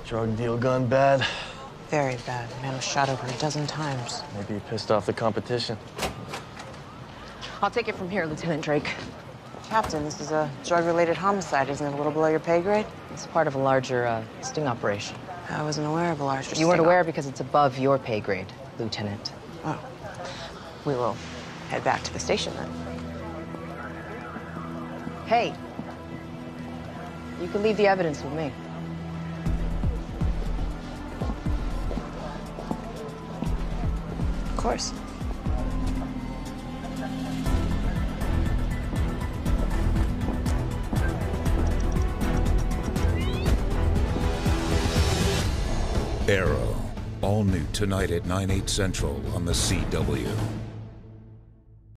Drug deal gone bad. Very bad. Man was shot over a dozen times. Maybe he pissed off the competition. I'll take it from here, Lieutenant Drake. Captain, this is a drug-related homicide. Isn't it a little below your pay grade? It's part of a larger sting operation. I wasn't aware of a larger sting. You weren't aware because it's above your pay grade, Lieutenant. Oh. We will head back to the station then. Hey. You can leave the evidence with me. Of course. Arrow, all new tonight at 9/8 Central on the CW.